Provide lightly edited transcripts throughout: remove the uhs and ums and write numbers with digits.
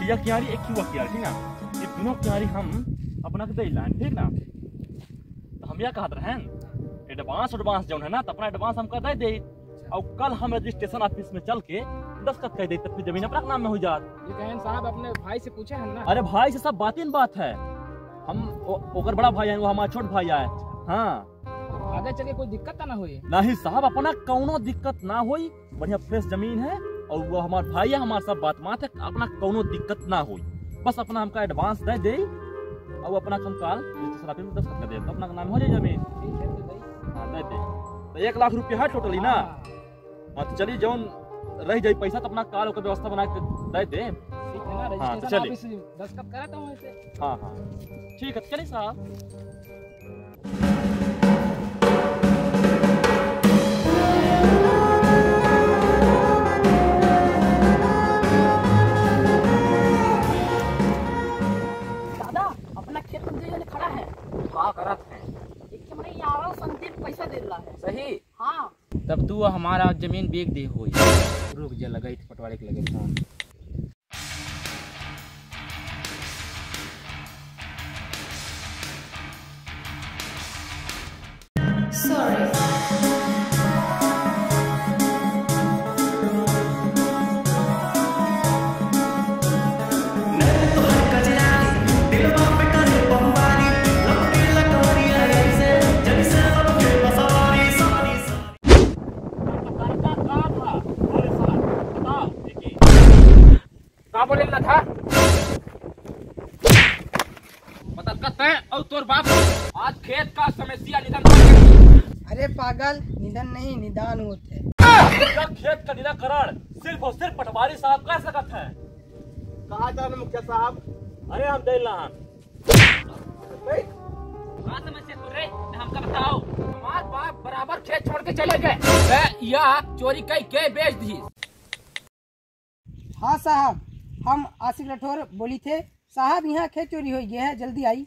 यह कियारी एक ही हुआ कियारी, ठीक ना? ये दोनों कियारी हम अपना के दे लाइन, ठीक ना? तो हम यह कहते हैं एडवांस जौन है ना, तो अपना एडवांस हम कर दे और कल हम रजिस्ट्रेशन ऑफिस में चल के दस्तखत कर दे, तब फिर जमीन अपना नाम में हो जात। ये कहन साहब अपने भाई से पूछे हैं ना? अरे भाई से सब बात है, हम ओकर बड़ा भाई है, वो हमारा छोट भाई है। हाँ आगे चले कोई दिक्कत ना हुई? नहीं साहब, अपना कौनो दिक्कत ना हुई, बढ़िया फ्रेश जमीन है और वो हमारा भाई है, हमारा सब बात है, अपना कौनो दिक्कत ना हुई। बस अपना हमका एडवांस दे दे और अपना हम काल रजिस्ट्रेशन ऑफिस में दस्तखत कर दे, तो अपना नाम हो जाए जमीन। ठीक है तो भाई। हाँ दे दे, तो 1 लाख रुपया है टोटली ना? हाँ तो चलिए जौन रह जाए पैसा तो अपना काल ओकर व्यवस्था बना के दे दे। ठीक है ना, हाँ, तो रजिस्ट्रेशन चलिए। ऑफिस दस्तखत कराता हूं ऐसे। हाँ ठीक है, चलिए साहब। दादा अपना खेत में जो खड़ा है, हाँ करत है। एक के मने यार संदीप पैसा दे रहा है। सही। हाँ तब तू हमारा जमीन बेच दे होई। रुक जा, लगाई थी पटवारी के लगे फोन। का बोले ना था? पता करते हैं और तोर बाप आज खेत का समस्या निदान। अरे पागल, निधन नहीं निदान होते। खेत का निराकरण सिर्फ और सिर्फ पटवारी साहब कर सकत है। कहा जाने मुखिया साहब? अरे हम दे लान समस्या तो रे हमका बताओ। हमार बाप बराबर खेत छोड़ के चले गए या चोरी कई के बेच दी। हाँ साहब, हम आशिक राठौर बोली थे। साहब यहाँ खेत चोरी हो गया है, जल्दी आई।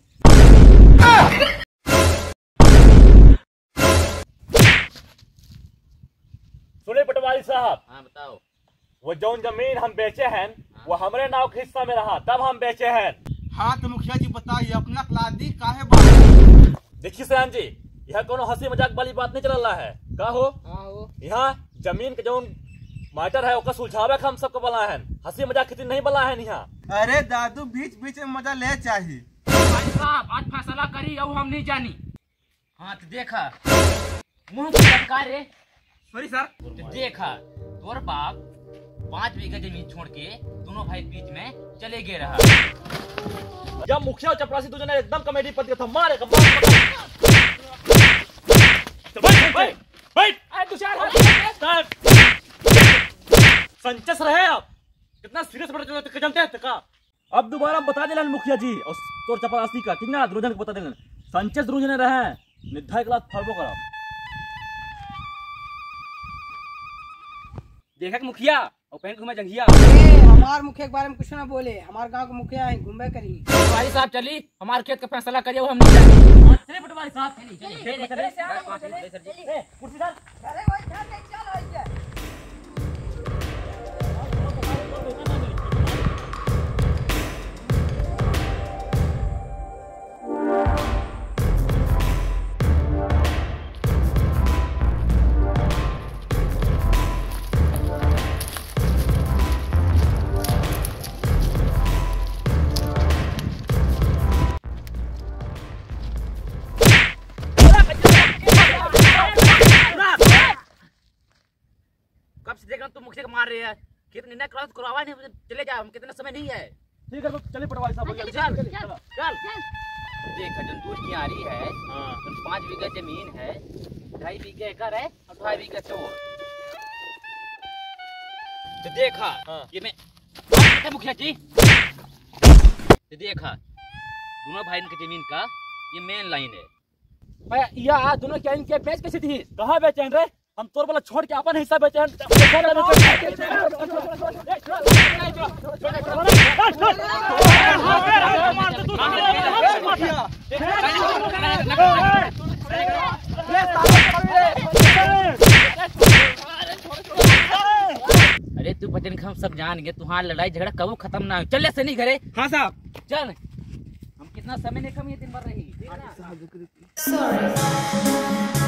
सुने पटवारी साहब, हाँ बताओ। वो जौन जमीन हम बेचे हैं वो हमारे नाव के हिस्सा में रहा, तब हम बेचे हैं। हाँ तो मुखिया जी बताइए, अपना क्लादी काहे बात? देखिए सयान जी, यह कोनो हंसी मजाक वाली बात नहीं चल रहा है। का हो यहाँ जमीन के जौन मैटर है उसका सुलझावे का हम सबको बला है, हंसी मजाक कितनी नहीं बला है यहाँ। अरे दादू, बीच बीच में मजा ले चाहिए। भाई साहब आज फैसला करी और हम नहीं जानी। हाँ तो देखा मुँह सरकार रे। Sorry sir. तो देखा तोर बाप 5 बीघा जमीन छोड़ के दोनों भाई बीच में चले गए रहा। जब मुखिया और चपरासी दो जने एकदम कमेटी पद था, मारे संचस रहे आप कितना सीरियस जानते हैं का? अब दोबारा बता देना मुखिया जी और तोर चपरासी का, ठीक ना? द्रोजन को बता देना संचस द्रोजन रहे निर्धारित क्लास फॉलो करो। देखा कि मुखिया और पहन घुमा जंगिया। हमार मुखिया के बारे में कुछ ना बोले, हमारे गांव के मुखिया है, घूमे करी। पटवारी साहब चली हमारे खेत का फैसला करिए और हम नहीं जाएंगे। चलिए पटवारी साहब, कुर्सी डाल। कब से देख रहा हूँ तुम मुखिया को मार रहे हैं। खेत निर्णय करवा नहीं, चले जाओ, कितना समय नहीं है। ठीक है तो चलिए पटवारी साहब, चल देखा जंतुर की आ रही है। 5 बीघा जमीन है, 2.5 बीघा एकड़ है और 2.5 बीघा चोर। तो देखा ये मैं मुखिया जी, तो देखा दोनों भाई की जमीन का ये मेन लाइन है। या दोनों क्या इनके बेच कैसे थी? कहाँ बेचे रे? हम तोर वाला छोड़ के अपन हिस्सा बेचे अरे तू बचन हम सब जान गए तुम्हारा लड़ाई झगड़ा कब खत्म ना हो। चल से नहीं घरे। हाँ साहब। चल हम कितना समय नहीं कम ये दिन भर रही। Sorry.